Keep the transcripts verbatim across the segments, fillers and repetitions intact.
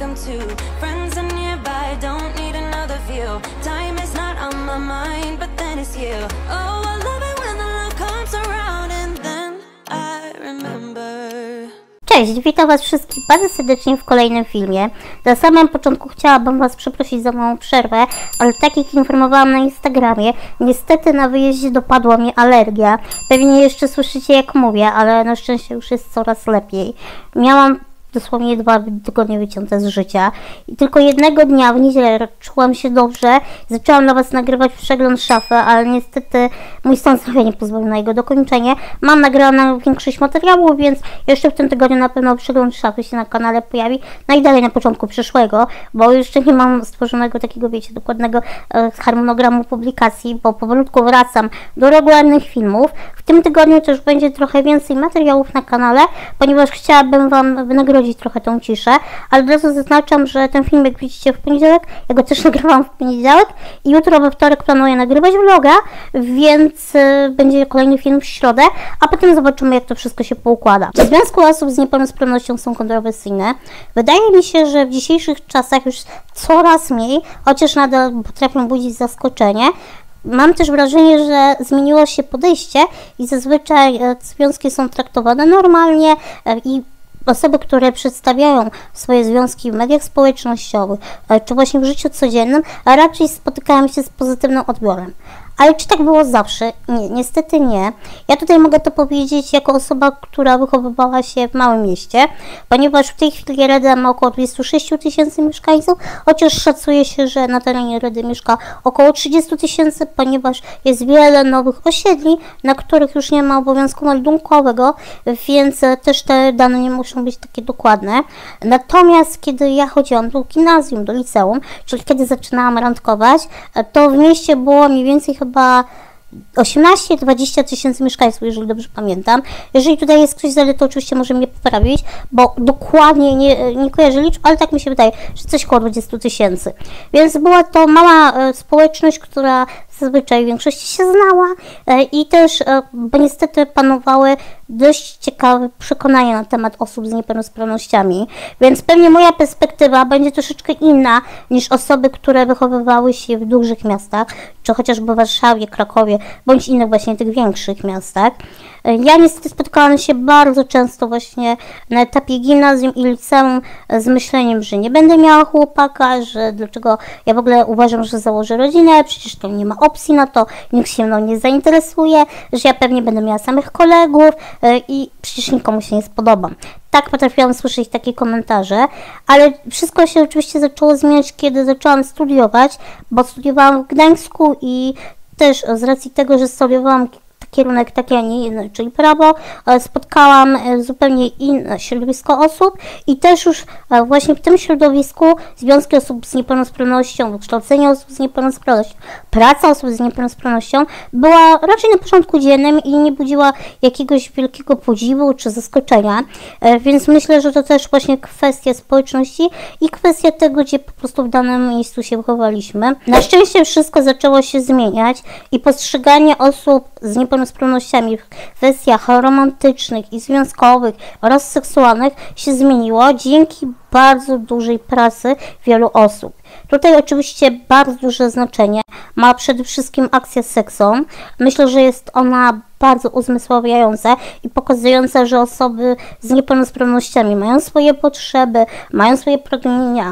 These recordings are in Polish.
welcome to. Friends are nearby, don't need another view. Time is not on my mind, but then it's you. Oh, I love it when the love comes around and then I remember. Cześć, witam was wszystkich bardzo serdecznie w kolejnym filmie. Na samym początku chciałabym was przeprosić za małą przerwę, ale tak jak informowałam na Instagramie, niestety na wyjeździe dopadła mnie alergia. Pewnie jeszcze słyszycie jak mówię, ale na szczęście już jest coraz lepiej. Miałam dosłownie dwa tygodnie wycięte z życia i tylko jednego dnia w niedzielę czułam się dobrze. Zaczęłam dla was nagrywać przegląd szafy, ale niestety mój stan zdrowia nie pozwolił na jego dokończenie. Mam nagraną większość materiału, więc jeszcze w tym tygodniu na pewno przegląd szafy się na kanale pojawi. No i dalej na początku przyszłego, bo jeszcze nie mam stworzonego takiego, wiecie, dokładnego e, harmonogramu publikacji, bo powolutku wracam do regularnych filmów. W tym tygodniu też będzie trochę więcej materiałów na kanale, ponieważ chciałabym wam wynagrodzić trochę tą ciszę, ale od razu zaznaczam, że ten filmik widzicie w poniedziałek, ja go też nagrywam w poniedziałek i jutro we wtorek planuję nagrywać vloga, więc y, będzie kolejny film w środę, a potem zobaczymy, jak to wszystko się poukłada. Czy związki osób z niepełnosprawnością są kontrowersyjne? Wydaje mi się, że w dzisiejszych czasach już coraz mniej, chociaż nadal potrafią budzić zaskoczenie. Mam też wrażenie, że zmieniło się podejście i zazwyczaj e, związki są traktowane normalnie e, i osoby, które przedstawiają swoje związki w mediach społecznościowych czy właśnie w życiu codziennym, raczej spotykają się z pozytywnym odbiorem. Ale czy tak było zawsze? Nie, niestety nie. Ja tutaj mogę to powiedzieć jako osoba, która wychowywała się w małym mieście, ponieważ w tej chwili Reda ma około dwadzieścia sześć tysięcy mieszkańców, chociaż szacuje się, że na terenie Redy mieszka około trzydzieści tysięcy, ponieważ jest wiele nowych osiedli, na których już nie ma obowiązku meldunkowego, więc też te dane nie muszą być takie dokładne. Natomiast kiedy ja chodziłam do gimnazjum, do liceum, czyli kiedy zaczynałam randkować, to w mieście było mniej więcej chyba osiemnaście dwadzieścia tysięcy mieszkańców, jeżeli dobrze pamiętam. Jeżeli tutaj jest ktoś zale, to oczywiście może mnie poprawić, bo dokładnie nie, nie kojarzę liczb, ale tak mi się wydaje, że coś około dwadzieścia tysięcy. Więc była to mała e, społeczność, która zazwyczaj w większości się znała e, i też, e, bo niestety panowały dość ciekawe przekonania na temat osób z niepełnosprawnościami, więc pewnie moja perspektywa będzie troszeczkę inna niż osoby, które wychowywały się w dużych miastach, czy chociażby w Warszawie, Krakowie, bądź innych właśnie tych większych miastach. Ja niestety spotkałam się bardzo często właśnie na etapie gimnazjum i liceum z myśleniem, że nie będę miała chłopaka, że dlaczego ja w ogóle uważam, że założę rodzinę, przecież to nie ma opcji na to, nikt się mną nie zainteresuje, że ja pewnie będę miała samych kolegów i przecież nikomu się nie spodobam. Tak potrafiłam słyszeć takie komentarze, ale wszystko się oczywiście zaczęło zmieniać, kiedy zaczęłam studiować, bo studiowałam w Gdańsku i też z racji tego, że studiowałam kierunek taki, a nie inny, czyli prawo, spotkałam zupełnie inne środowisko osób i też już właśnie w tym środowisku związki osób z niepełnosprawnością, wykształcenie osób z niepełnosprawnością, praca osób z niepełnosprawnością była raczej na porządku dziennym i nie budziła jakiegoś wielkiego podziwu czy zaskoczenia, więc myślę, że to też właśnie kwestia społeczności i kwestia tego, gdzie po prostu w danym miejscu się wychowaliśmy. Na szczęście wszystko zaczęło się zmieniać i postrzeganie osób z niepełnosprawnością w kwestiach romantycznych i związkowych oraz seksualnych się zmieniło dzięki bardzo dużej pracy wielu osób. Tutaj oczywiście bardzo duże znaczenie ma przede wszystkim akcja Seksom. Myślę, że jest ona bardzo uzmysławiająca i pokazująca, że osoby z niepełnosprawnościami mają swoje potrzeby, mają swoje pragnienia,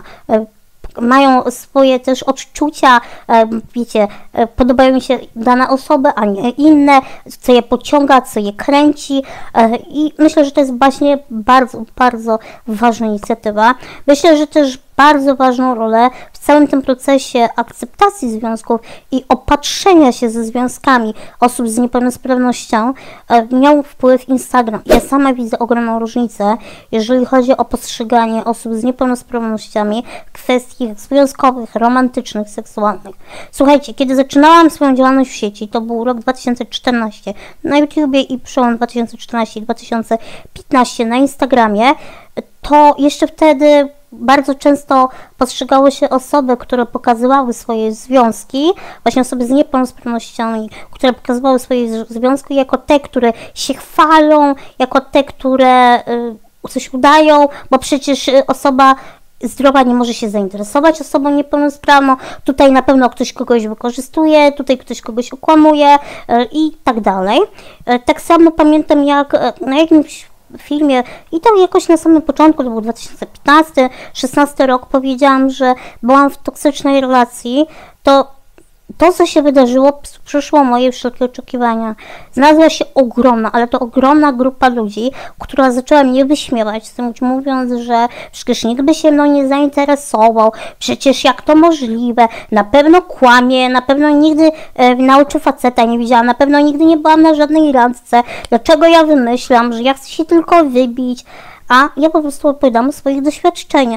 mają swoje też odczucia, wiecie, podobają mi się dane osoby, a nie inne, co je pociąga, co je kręci i myślę, że to jest właśnie bardzo, bardzo ważna inicjatywa. Myślę, że też bardzo ważną rolę w całym tym procesie akceptacji związków i opatrzenia się ze związkami osób z niepełnosprawnością miał wpływ Instagram. Ja sama widzę ogromną różnicę, jeżeli chodzi o postrzeganie osób z niepełnosprawnościami w kwestiach związkowych, romantycznych, seksualnych. Słuchajcie, kiedy zaczynałam swoją działalność w sieci, to był rok dwa tysiące czternasty na YouTubie i przełom dwa tysiące czternasty dwa tysiące piętnasty na Instagramie, to jeszcze wtedy bardzo często postrzegały się osoby, które pokazywały swoje związki, właśnie osoby z niepełnosprawnościami, które pokazywały swoje związki jako te, które się chwalą, jako te, które y, coś udają, bo przecież osoba zdrowa nie może się zainteresować osobą niepełnosprawną, tutaj na pewno ktoś kogoś wykorzystuje, tutaj ktoś kogoś okłamuje i tak dalej. Tak samo pamiętam, jak na jakimś filmie i to jakoś na samym początku, to był dwa tysiące piętnasty szesnasty rok, powiedziałam, że byłam w toksycznej relacji, to to, co się wydarzyło, przyszło moje wszelkie oczekiwania. Znalazła się ogromna, ale to ogromna grupa ludzi, która zaczęła mnie wyśmiewać, z tym mówiąc, że przecież nikt by się mną nie zainteresował, przecież jak to możliwe, na pewno kłamie, na pewno nigdy e, na oczy faceta nie widziałam, na pewno nigdy nie byłam na żadnej randce, dlaczego ja wymyślam, że ja chcę się tylko wybić, a ja po prostu opowiadam o swoich doświadczeniach.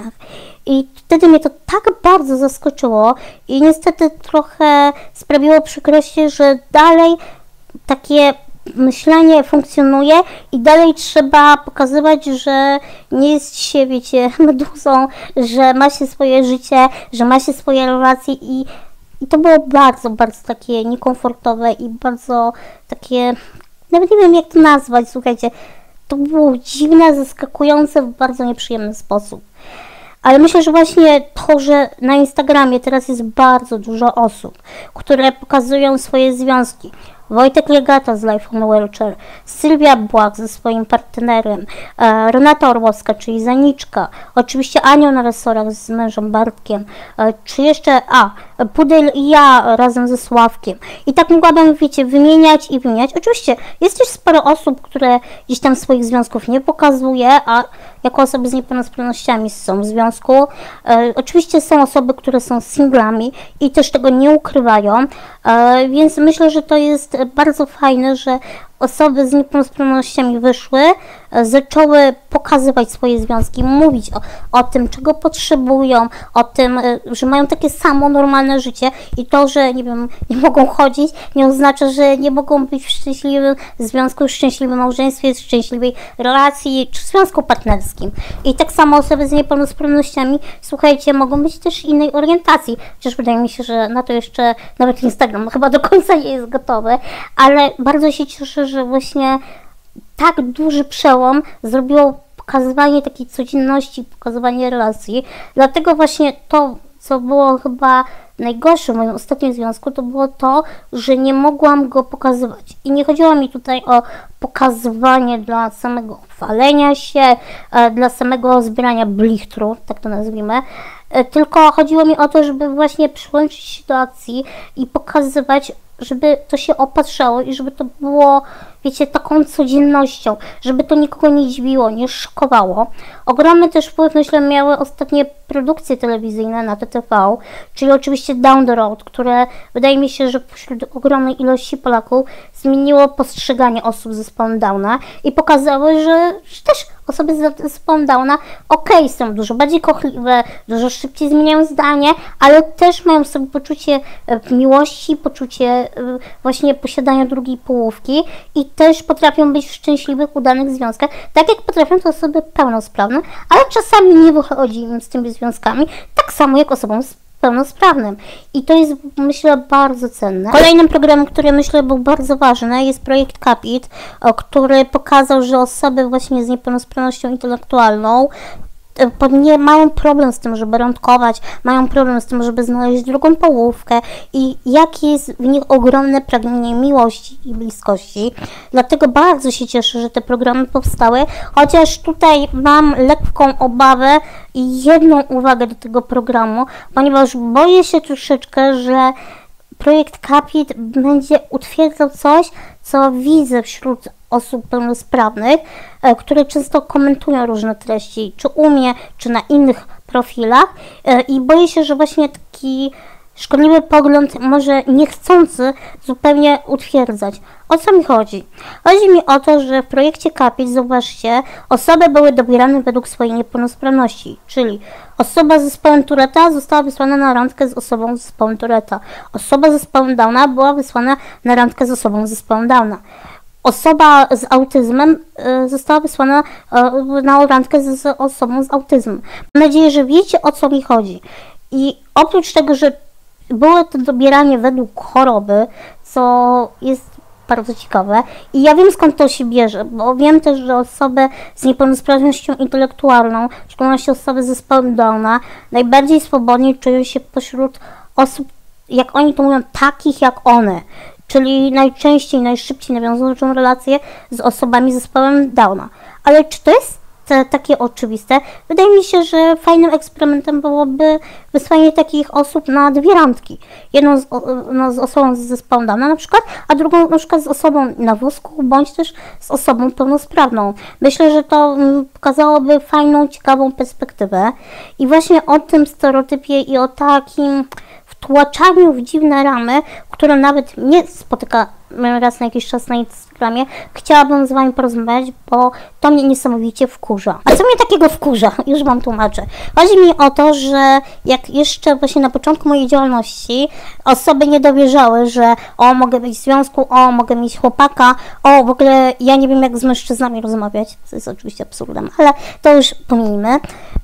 I wtedy mnie to tak bardzo zaskoczyło i niestety trochę sprawiło przykrości, że dalej takie myślenie funkcjonuje i dalej trzeba pokazywać, że nie jest się, wiecie, meduzą, że ma się swoje życie, że ma się swoje relacje i, i to było bardzo, bardzo takie niekomfortowe i bardzo takie, nawet nie wiem jak to nazwać, słuchajcie, to było dziwne, zaskakujące w bardzo nieprzyjemny sposób. Ale myślę, że właśnie to, że na Instagramie teraz jest bardzo dużo osób, które pokazują swoje związki. Wojtek Legata z Life on Wheelchair, Sylwia Błak ze swoim partnerem, e, Renata Orłowska, czyli Zaniczka, oczywiście Anioł na resorach z mężem Bartkiem, e, czy jeszcze, a, Pudel i ja razem ze Sławkiem. I tak mogłabym, wiecie, wymieniać i wymieniać. Oczywiście jest też sporo osób, które gdzieś tam swoich związków nie pokazuje, a jako osoby z niepełnosprawnościami są w związku. E, oczywiście są osoby, które są singlami i też tego nie ukrywają, e, więc myślę, że to jest bardzo fajne, że osoby z niepełnosprawnościami wyszły, zaczęły pokazywać swoje związki, mówić o, o tym, czego potrzebują, o tym, że mają takie samo normalne życie i to, że nie wiem, nie mogą chodzić, nie oznacza, że nie mogą być w szczęśliwym związku, w szczęśliwym małżeństwie, w szczęśliwej relacji czy związku partnerskim. I tak samo osoby z niepełnosprawnościami, słuchajcie, mogą być też innej orientacji, chociaż wydaje mi się, że na to jeszcze nawet Instagram chyba do końca nie jest gotowy, ale bardzo się cieszę, że właśnie tak duży przełom zrobiło pokazywanie takiej codzienności, pokazywanie relacji. Dlatego właśnie to, co było chyba najgorsze w moim ostatnim związku, to było to, że nie mogłam go pokazywać. I nie chodziło mi tutaj o pokazywanie dla samego chwalenia się, dla samego zbierania blichtru, tak to nazwijmy, tylko chodziło mi o to, żeby właśnie przyłączyć się do akcji i pokazywać, żeby to się opatrzało i żeby to było, wiecie, taką codziennością, żeby to nikogo nie dziwiło, nie szokowało. Ogromny też wpływ, myślę, miały ostatnie produkcje telewizyjne na T T V, czyli oczywiście Down the Road, które wydaje mi się, że wśród ogromnej ilości Polaków zmieniło postrzeganie osób z zespołem Downa i pokazały, że, że też osoby z zespołem Downa okej, okay, są dużo bardziej kochliwe, dużo szybciej zmieniają zdanie, ale też mają w sobie poczucie miłości, poczucie właśnie posiadania drugiej połówki i też potrafią być w szczęśliwych, udanych związkach, tak jak potrafią to osoby pełnosprawne, ale czasami nie wychodzi im z tymi związkami, tak samo jak osobom z pełnosprawnym. I to jest, myślę, bardzo cenne. Kolejnym programem, który myślę był bardzo ważny, jest projekt Capit, który pokazał, że osoby właśnie z niepełnosprawnością intelektualną nie mają problem z tym, żeby randkować, mają problem z tym, żeby znaleźć drugą połówkę i jakie jest w nich ogromne pragnienie miłości i bliskości. Dlatego bardzo się cieszę, że te programy powstały, chociaż tutaj mam lekką obawę i jedną uwagę do tego programu, ponieważ boję się troszeczkę, że projekt Capit będzie utwierdzał coś, co widzę wśród osób pełnosprawnych, które często komentują różne treści, czy u mnie, czy na innych profilach i boję się, że właśnie taki szkodliwy pogląd może niechcący zupełnie utwierdzać. O co mi chodzi? Chodzi mi o to, że w projekcie Capit, zobaczcie, osoby były dobierane według swojej niepełnosprawności, czyli osoba z zespołem Tourett'a została wysłana na randkę z osobą z zespołem Tourett'a. Osoba z zespołem Downa była wysłana na randkę z osobą z zespołem Downa. Osoba z autyzmem y, została wysłana y, na randkę z, z osobą z autyzmem. Mam nadzieję, że wiecie, o co mi chodzi. I oprócz tego, że było to dobieranie według choroby, co jest bardzo ciekawe i ja wiem, skąd to się bierze, bo wiem też, że osoby z niepełnosprawnością intelektualną, w szczególności osoby z zespołem Downa, najbardziej swobodnie czują się pośród osób, jak oni to mówią, takich jak one, czyli najczęściej, najszybciej nawiązują relacje z osobami z zespołem Downa. Ale czy to jest te, takie oczywiste? Wydaje mi się, że fajnym eksperymentem byłoby wysłanie takich osób na dwie randki. Jedną z, no, z osobą z zespołem Downa na przykład, a drugą na przykład z osobą na wózku, bądź też z osobą pełnosprawną. Myślę, że to mm, pokazałoby fajną, ciekawą perspektywę i właśnie o tym stereotypie i o takim wtłaczaniu w dziwne ramy, które nawet mnie spotyka raz na jakiś czas na Instagramie, chciałabym z Wami porozmawiać, bo to mnie niesamowicie wkurza. A co mnie takiego wkurza? Już Wam tłumaczę. Chodzi mi o to, że jak jeszcze właśnie na początku mojej działalności osoby nie dowierzały, że o, mogę być w związku, o, mogę mieć chłopaka, o, w ogóle ja nie wiem, jak z mężczyznami rozmawiać, co jest oczywiście absurdem, ale to już pomijmy.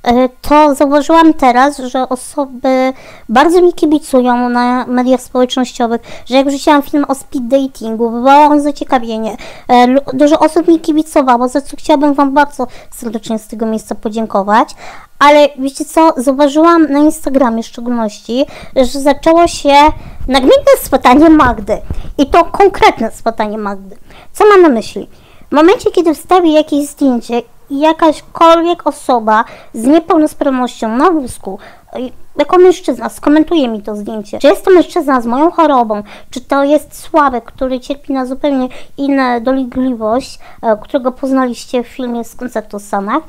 To zauważyłam teraz, że osoby bardzo mi kibicują na mediach społecznościowych, że jak wrzuciłam film o speed datingu, wywołałam zaciekawienie. Dużo osób mi kibicowało, za co chciałabym Wam bardzo serdecznie z tego miejsca podziękować. Ale wiecie co, zauważyłam na Instagramie w szczególności, że zaczęło się nagminne swatanie Magdy. I to konkretne swatanie Magdy. Co mam na myśli? W momencie, kiedy wstawię jakieś zdjęcie i jakaśkolwiek osoba z niepełnosprawnością na wózku, jako mężczyzna, skomentuje mi to zdjęcie, czy jest to mężczyzna z moją chorobą, czy to jest Sławek, który cierpi na zupełnie inną dolegliwość, którego poznaliście w filmie z koncertu Sanach,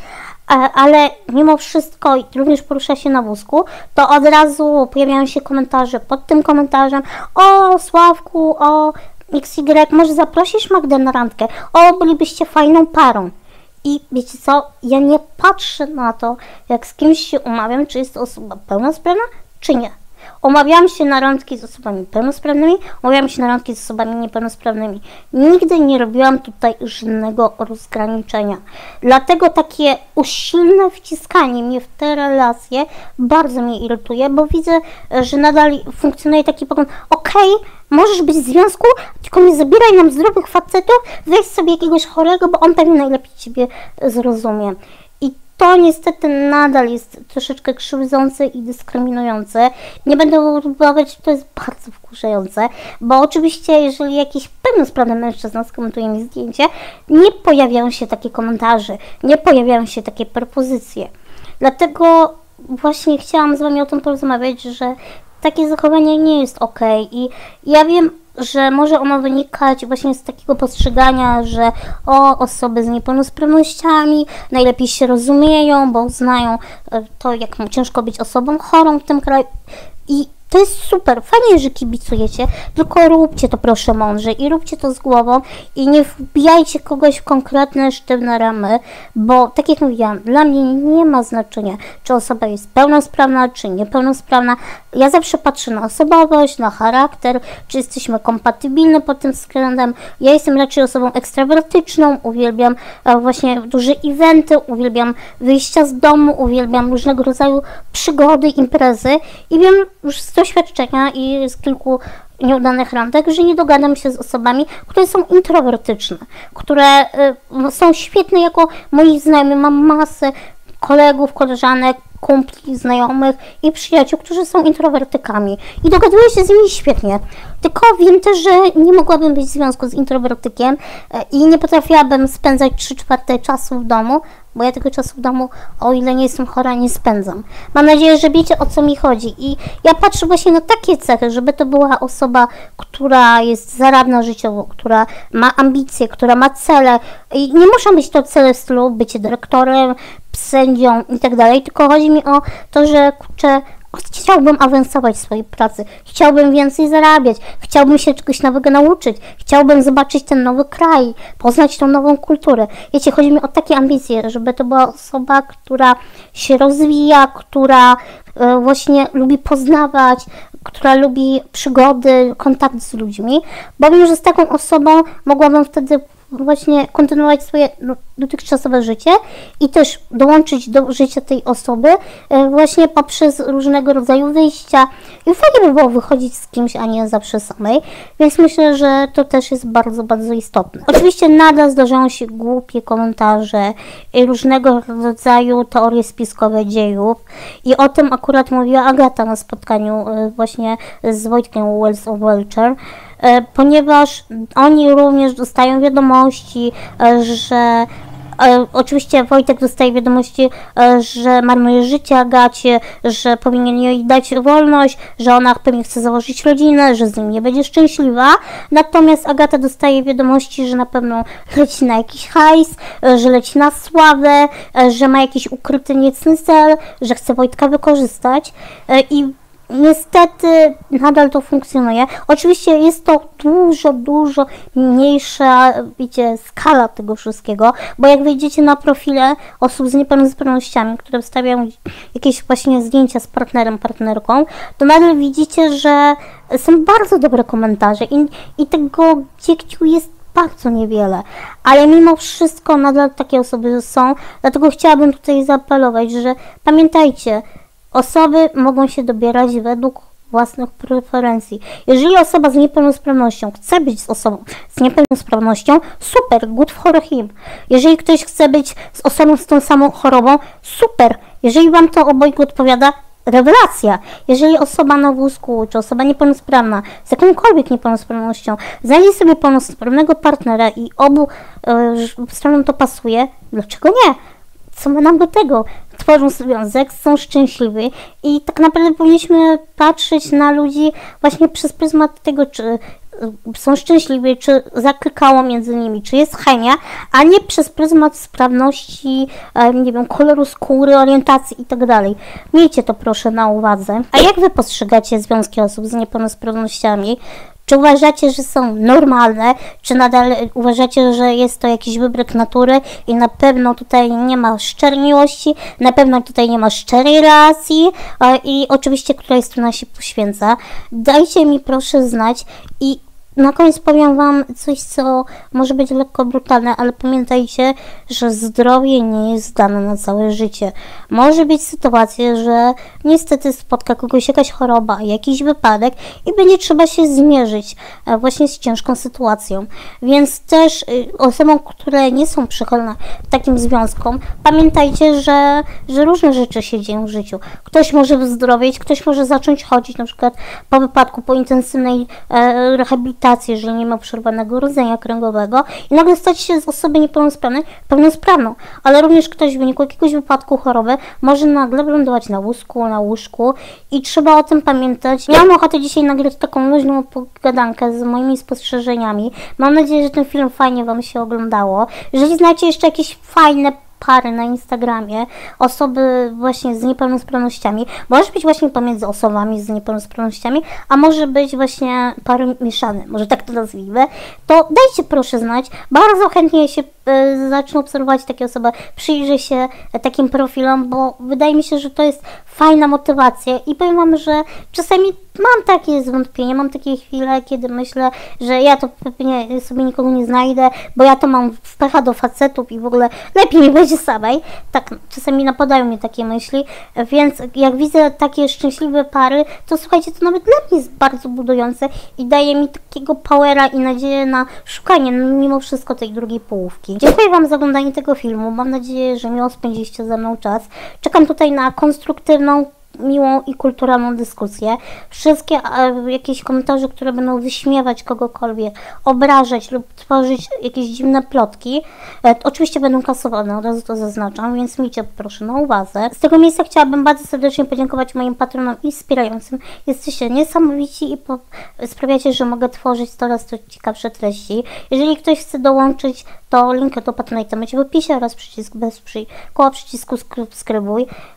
ale mimo wszystko również porusza się na wózku, to od razu pojawiają się komentarze pod tym komentarzem: o Sławku, o X Y, może zaprosisz Magdę na randkę, o, bylibyście fajną parą. I wiecie co, ja nie patrzę na to, jak z kimś się umawiam, czy jest to osoba pełnosprawna, czy nie. Umawiałam się na randki z osobami pełnosprawnymi, umawiałam się na randki z osobami niepełnosprawnymi. Nigdy nie robiłam tutaj żadnego rozgraniczenia. Dlatego takie usilne wciskanie mnie w te relacje bardzo mnie irytuje, bo widzę, że nadal funkcjonuje taki pogląd: okej, możesz być w związku, tylko nie zabieraj nam zdrowych facetów, weź sobie jakiegoś chorego, bo on pewnie najlepiej Ciebie zrozumie. I to niestety nadal jest troszeczkę krzywdzące i dyskryminujące. Nie będę próbować, to jest bardzo wkurzające, bo oczywiście jeżeli jakiś pełnosprawny mężczyzna skomentuje mi zdjęcie, nie pojawiają się takie komentarze, nie pojawiają się takie propozycje. Dlatego właśnie chciałam z Wami o tym porozmawiać, że takie zachowanie nie jest ok. I ja wiem, że może ono wynikać właśnie z takiego postrzegania, że o, osoby z niepełnosprawnościami najlepiej się rozumieją, bo znają to, jak ciężko być osobą chorą w tym kraju. I to jest super, fajnie, że kibicujecie, tylko róbcie to proszę mądrze i róbcie to z głową i nie wbijajcie kogoś w konkretne, sztywne ramy, bo tak jak mówiłam, dla mnie nie ma znaczenia, czy osoba jest pełnosprawna, czy niepełnosprawna. Ja zawsze patrzę na osobowość, na charakter, czy jesteśmy kompatybilni pod tym względem. Ja jestem raczej osobą ekstrawertyczną, uwielbiam właśnie duże eventy, uwielbiam wyjścia z domu, uwielbiam różnego rodzaju przygody, imprezy i wiem już z doświadczenia i z kilku nieudanych randek, że nie dogadam się z osobami, które są introwertyczne, które y, są świetne jako moi znajomi. Mam masę kolegów, koleżanek, kumpli, znajomych i przyjaciół, którzy są introwertykami i dogaduję się z nimi świetnie. Tylko wiem też, że nie mogłabym być w związku z introwertykiem i nie potrafiłabym spędzać trzy czwarte czasu w domu, bo ja tego czasu w domu, o ile nie jestem chora, nie spędzam. Mam nadzieję, że wiecie, o co mi chodzi. I ja patrzę właśnie na takie cechy, żeby to była osoba, która jest zaradna życiowo, która ma ambicje, która ma cele. I nie muszą być to cele w stylu bycie dyrektorem, sędzią i tak dalej, tylko chodzi mi o to, że kurczę, chciałbym awansować w swojej pracy, chciałbym więcej zarabiać, chciałbym się czegoś nowego nauczyć, chciałbym zobaczyć ten nowy kraj, poznać tą nową kulturę. Wiecie, chodzi mi o takie ambicje, żeby to była osoba, która się rozwija, która e, właśnie lubi poznawać, która lubi przygody, kontakt z ludźmi, bo wiem, że z taką osobą mogłabym wtedy właśnie kontynuować swoje no, dotychczasowe życie i też dołączyć do życia tej osoby e, właśnie poprzez różnego rodzaju wyjścia. I fajnie by było wychodzić z kimś, a nie zawsze samej, więc myślę, że to też jest bardzo, bardzo istotne. Oczywiście nadal zdarzają się głupie komentarze i różnego rodzaju teorie spiskowe dziejów i o tym akurat mówiła Agata na spotkaniu e, właśnie z Wojtkiem Wells of Welcher, ponieważ oni również dostają wiadomości, że e, oczywiście Wojtek dostaje wiadomości, e, że marnuje życie Agacie, że powinien jej dać wolność, że ona pewnie chce założyć rodzinę, że z nim nie będzie szczęśliwa. Natomiast Agata dostaje wiadomości, że na pewno leci na jakiś hajs, e, że leci na sławę, e, że ma jakiś ukryty, niecny cel, że chce Wojtka wykorzystać e, i niestety nadal to funkcjonuje. Oczywiście jest to dużo, dużo mniejsza, wiecie, skala tego wszystkiego, bo jak wejdziecie na profile osób z niepełnosprawnościami, które wstawiają jakieś właśnie zdjęcia z partnerem, partnerką, to nadal widzicie, że są bardzo dobre komentarze i, i tego dziegciu jest bardzo niewiele, ale mimo wszystko nadal takie osoby są, dlatego chciałabym tutaj zaapelować, że pamiętajcie, osoby mogą się dobierać według własnych preferencji. Jeżeli osoba z niepełnosprawnością chce być z osobą z niepełnosprawnością, super, good for him. Jeżeli ktoś chce być z osobą z tą samą chorobą, super. Jeżeli wam to obojgu odpowiada, rewelacja. Jeżeli osoba na wózku, czy osoba niepełnosprawna, z jakąkolwiek niepełnosprawnością, znajdzie sobie pełnosprawnego partnera i obu e, stronom to pasuje, dlaczego nie? Co ma nam do tego? Tworzą związek, są szczęśliwi i tak naprawdę powinniśmy patrzeć na ludzi właśnie przez pryzmat tego, czy są szczęśliwi, czy zaklikało między nimi, czy jest chemia, a nie przez pryzmat sprawności, nie wiem, koloru skóry, orientacji i tak dalej. Miejcie to proszę na uwadze. A jak wy postrzegacie związki osób z niepełnosprawnościami? Czy uważacie, że są normalne, czy nadal uważacie, że jest to jakiś wybryk natury i na pewno tutaj nie ma szczerej miłości, na pewno tutaj nie ma szczerej relacji i oczywiście któraś strona się poświęca. Dajcie mi proszę znać i na koniec powiem wam coś, co może być lekko brutalne, ale pamiętajcie, że zdrowie nie jest dane na całe życie. Może być sytuacja, że niestety spotka kogoś jakaś choroba, jakiś wypadek i będzie trzeba się zmierzyć właśnie z ciężką sytuacją. Więc też osobom, które nie są przychylne takim związkom, pamiętajcie, że, że różne rzeczy się dzieją w życiu. Ktoś może wyzdrowieć, ktoś może zacząć chodzić, na przykład po wypadku, po intensywnej e, rehabilitacji, jeżeli nie ma przerwanego rdzenia kręgowego i nagle stać się z osoby niepełnosprawnej pełnosprawną, ale również ktoś w wyniku jakiegoś wypadku, choroby może nagle wylądować na wózku, na łóżku i trzeba o tym pamiętać. Miałam ochotę dzisiaj nagrać taką luźną pogadankę z moimi spostrzeżeniami. Mam nadzieję, że ten film fajnie wam się oglądało. Jeżeli znacie jeszcze jakieś fajne pary na Instagramie, osoby właśnie z niepełnosprawnościami, może być właśnie pomiędzy osobami z niepełnosprawnościami, a może być właśnie pary mieszane, może tak to nazwijmy, to dajcie proszę znać, bardzo chętnie się y, zacznę obserwować takie osoby, przyjrzę się y, takim profilom, bo wydaje mi się, że to jest fajna motywacja i powiem wam, że czasami mam takie zwątpienie, mam takie chwile, kiedy myślę, że ja to pewnie sobie nikogo nie znajdę, bo ja to mam w pecha do facetów i w ogóle lepiej mi będzie samej. Tak, czasami napadają mnie takie myśli, więc jak widzę takie szczęśliwe pary, to słuchajcie, to nawet dla mnie jest bardzo budujące i daje mi takiego powera i nadzieję na szukanie mimo wszystko tej drugiej połówki. Dziękuję wam za oglądanie tego filmu, mam nadzieję, że miło spędziliście ze mną czas. Czekam tutaj na konstruktywną, miłą i kulturalną dyskusję. Wszystkie e, jakieś komentarze, które będą wyśmiewać kogokolwiek, obrażać lub tworzyć jakieś dziwne plotki, e, oczywiście będą kasowane, od razu to zaznaczam, więc miejcie proszę na uwadze. Z tego miejsca chciałabym bardzo serdecznie podziękować moim patronom i wspierającym. Jesteście niesamowici i po, sprawiacie, że mogę tworzyć coraz to ciekawsze treści. Jeżeli ktoś chce dołączyć, to link do Patronite'a macie w opisie oraz przycisk wesprzyj koło przycisku subskrybuj.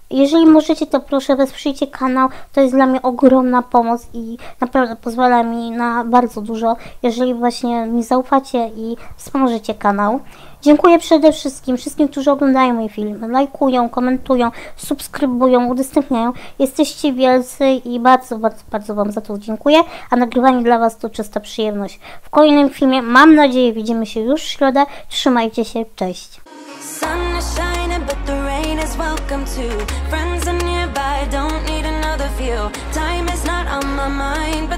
Jeżeli możecie, to proszę wesprzyjcie kanał, to jest dla mnie ogromna pomoc i naprawdę pozwala mi na bardzo dużo, jeżeli właśnie mi zaufacie i wspomożecie kanał. Dziękuję przede wszystkim wszystkim, którzy oglądają moje filmy, lajkują, komentują, subskrybują, udostępniają. Jesteście wielcy i bardzo, bardzo, bardzo Wam za to dziękuję, a nagrywanie dla Was to czysta przyjemność. W kolejnym filmie, mam nadzieję, widzimy się już w środę. Trzymajcie się, cześć! Sun is shining, but the rain is welcome too. Friends are nearby, don't need another view. Time is not on my mind, but